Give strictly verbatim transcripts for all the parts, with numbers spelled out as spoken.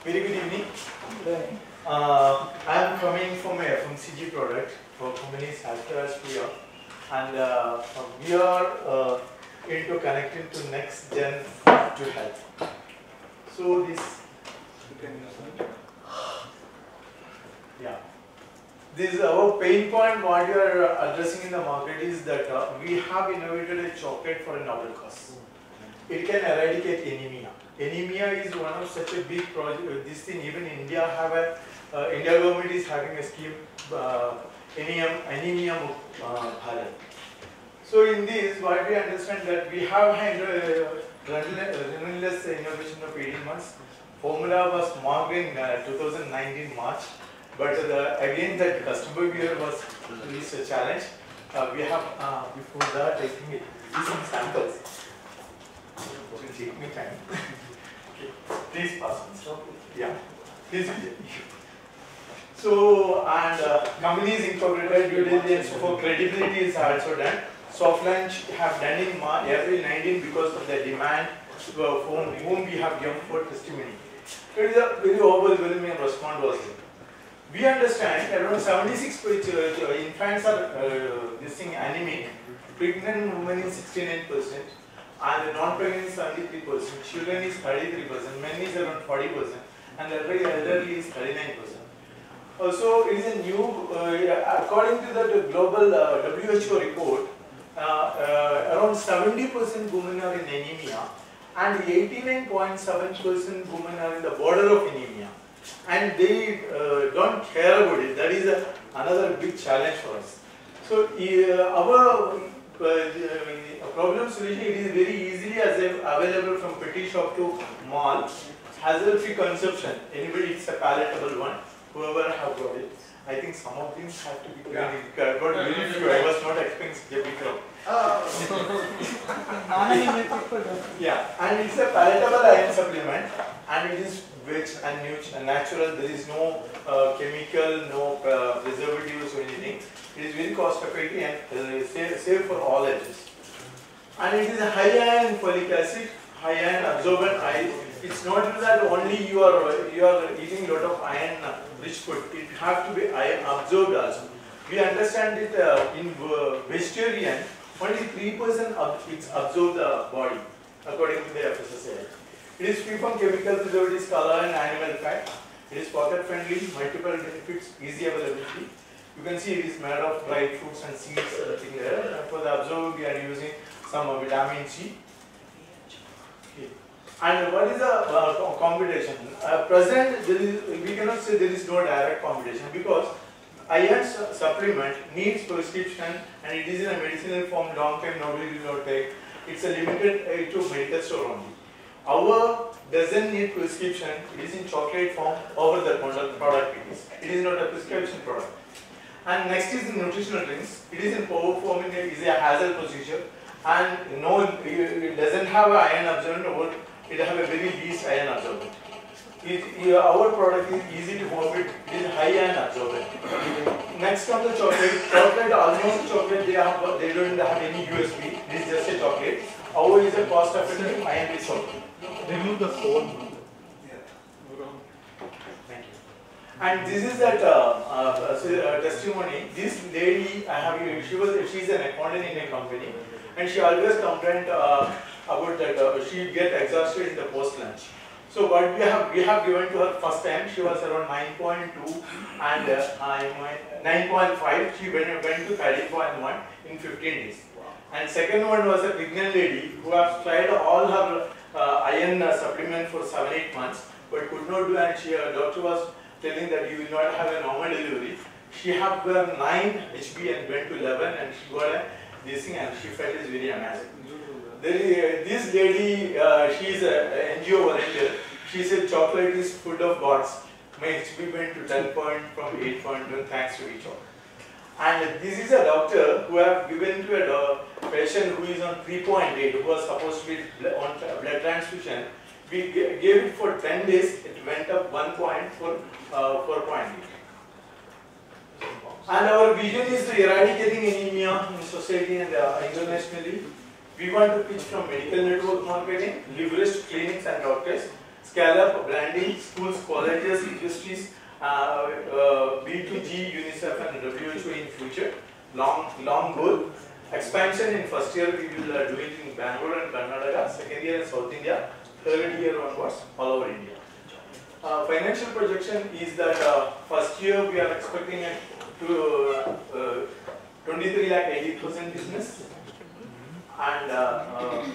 Very good evening. Uh, I am coming from a F M C G product. Our company is Aspirar, and uh, we are uh, into connecting to next gen to health. So this, yeah, this is our pain point. What we are addressing in the market is that uh, we have innovated a chocolate for a novel cause. It can eradicate anemia. Anemia is one of such a big project. This thing, even India have a uh, India government is having a scheme, uh, anemia anemia uh, Bharat. So in this, what we understand that we have had uh, relentless innovation of eighteen months. Formula was marked in uh, two thousand nineteen March, but uh, again that customer behavior was is a challenge. Uh, we have uh, before that I think it is in samples. It will take me time. Okay. Please pass on. Yeah. Please. So, and uh, companies incorporated due diligence for credibility is also done. Soft launch have done in March, April nineteenth because of the demand uh, from whom we have given for testimony. It is a very overwhelming response was there. We understand around seventy-six percent uh, infants are uh, this thing anemic, pregnant women is sixty-nine percent. And the non-pregnant is seventy-three percent, children is thirty-three percent, men is around forty percent, and the elderly is thirty-nine percent. Also, it is a new, uh, according to the global uh, W H O report, uh, uh, around seventy percent women are in anemia, and eighty-nine point seven percent women are in the border of anemia. And they uh, don't care about it. That is a, another big challenge for us. So, uh, our Uh, problem solution, it is very easily as available from petty shop to mall. Hassle-free consumption. Anybody, it's a palatable one. Whoever have got it. I think some of things have to be yeah. got very few. I was not expecting such a big crowd. Yeah, and it's a palatable iron supplement, and it is rich and natural. There is no uh, chemical, no uh, preservatives or anything. It is very cost effective and uh, safe, safe for all ages. And it is a high iron folic acid, high iron absorbent iron. It's not that only you are you are eating a lot of iron rich food. It has to be iron absorbed also. We understand it uh, in uh, vegetarian, only three percent of it's absorbed the body, according to the F S S A I. It is free from chemical preservatives, color and animal fat. It is pocket friendly, multiple benefits, easy availability. You can see it is made of dry fruits and seeds. Uh, thing there. For the absorb, we are using some uh, vitamin C. Okay. And what is the uh, competition? Uh, present, there is, we cannot say there is no direct competition because iron su supplement needs prescription and it is in a medicinal form. Long time nobody will not take. It's a limited uh, to medical store only. Our doesn't need prescription. It is in chocolate form over the product. It is. It is not a prescription product. And next is the nutritional drinks. It is in powder form. It is a Hazel procedure, and no, it doesn't have an iron absorbent. Or it have a very least iron absorbent. It, it, our product is easy to form. It is high iron absorbent. Next comes the chocolate. Chocolate, almost chocolate. They have they don't have any U S P. It is just a chocolate. Our is a cost effective iron rich chocolate. Remove the phone. And this is that uh, uh, uh, testimony. This lady, I have, she was, she's an accountant in a company, and she always complained uh, about that. Uh, she get exhausted in the post lunch. So what we have, we have given to her first time. She was around nine point two and uh, nine point five. She went went to thirty point one in fifteen days. And second one was a pregnant lady who has tried all her uh, iron uh, supplement for seven eight months, but could not do. And she, uh, doctor was telling that you will not have a normal delivery. She had got nine H B and went to eleven, and she got a this thing, and she felt is very amazing. There is, uh, this lady, uh, she is an N G O volunteer. She said chocolate is food of gods. My H B went to ten point from eight point one thanks to each other. And this is a doctor who have given to a patient who is on three point eight, who was supposed to be on blood transfusion. We gave it for ten days, it went up one point for uh, four point eight. And our vision is to eradicating anemia in society and uh, internationally. We want to pitch from medical network marketing, leverage clinics and doctors, scale-up, branding, schools, colleges, industries, uh, uh, B two G, UNICEF and W H O in future. Long, long goal. Expansion in first year we will uh, do it in Bangalore and Karnataka, second year in South India, third year onwards all over India. Uh, financial projection is that uh, first year we are expecting a to uh, uh, twenty-three lakh eighty thousand business, and uh, uh,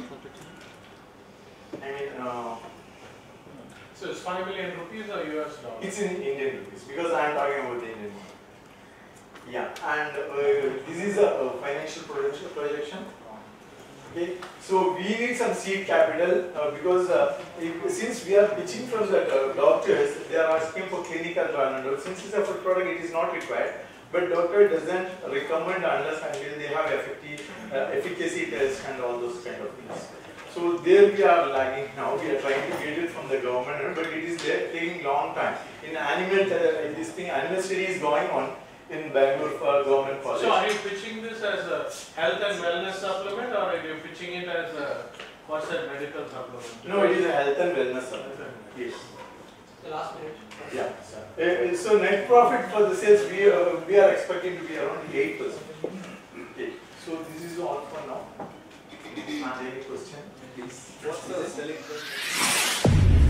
I mean uh, so it's five million rupees or U S dollars? It's in Indian rupees because I am talking about the Indian money. Yeah, and uh, this is a uh, financial projection. projection. Okay, so we need some seed capital uh, because uh, if, since we are pitching from the uh, doctors, they are asking for clinical trial, and since it's a food product, it is not required. But doctor doesn't recommend unless until they have effective, uh, efficacy test and all those kind of things. So there we are lagging now. We are trying to get it from the government, but it is there taking long time. In animal, uh, this thing, animal study is going on in Bangalore for government college. So are you pitching this as a health and wellness supplement, or are you pitching it as a what's that medical supplement? No, it is a health and wellness supplement. Yes. The last minute. Yeah. Uh, so net profit for the sales we uh, we are expecting to be around eight percent. Okay. So this is all for now. And any question, please. What's the selling price?